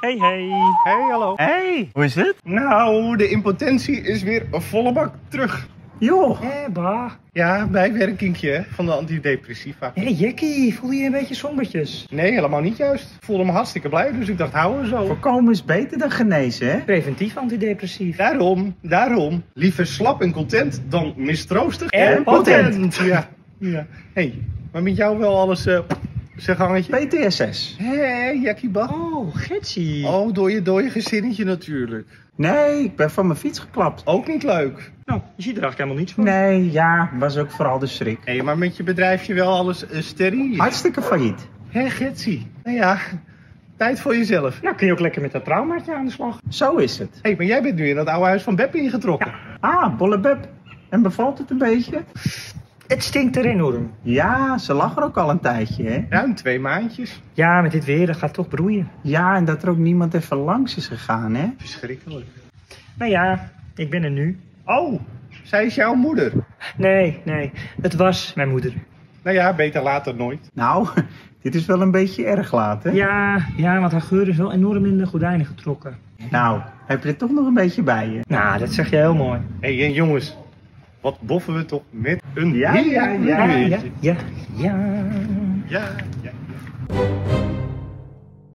Hey, hey. Hey, hallo. Hey, hoe is het? Nou, de impotentie is weer een volle bak terug. Joh. Bah. Ja, bijwerkingje hè, van de antidepressiva. Hé, Jackie, voel je je een beetje sombertjes? Nee, helemaal niet juist. Ik voelde me hartstikke blij, dus ik dacht, hou er zo. Voorkomen is beter dan genezen, hè? Preventief antidepressief. Daarom. Liever slap en content dan mistroostig En potent. Ja. Hey, maar met jou wel alles zijn gangetje? PTSS. Hé, Jackie Bach. Oh, Getsie. Oh, door je gezinnetje natuurlijk. Nee, ik ben van mijn fiets geklapt. Ook niet leuk. Nou, je ziet er eigenlijk helemaal niets van. Nee, ja, was ook vooral de schrik. Hé, maar met je bedrijfje wel alles steriel? Hartstikke failliet. Hé, Getsie. Nou ja, tijd voor jezelf. Nou, kun je ook lekker met dat traumaatje aan de slag. Zo is het. Hé, maar jij bent nu in dat oude huis van Beppe ingetrokken. Ah, Bollebeb. En bevalt het een beetje? Het stinkt er enorm. Ja, ze lag er ook al een tijdje, hè? Ruim 2 maandjes. Ja, met dit weer, dat gaat toch broeien. Ja, en dat er ook niemand even langs is gegaan, hè? Verschrikkelijk. Nou ja, ik ben er nu. Oh, zij is jouw moeder. Nee, het was mijn moeder. Nou ja, beter later nooit. Nou, dit is wel een beetje erg laat, hè? Ja, want haar geur is wel enorm in de gordijnen getrokken. Nou, heb je er toch nog een beetje bij je? Nou, dat zeg je heel mooi. Hé, jongens. Wat boffen we toch met een Ja. heerlijk weertje. Ja. Ja.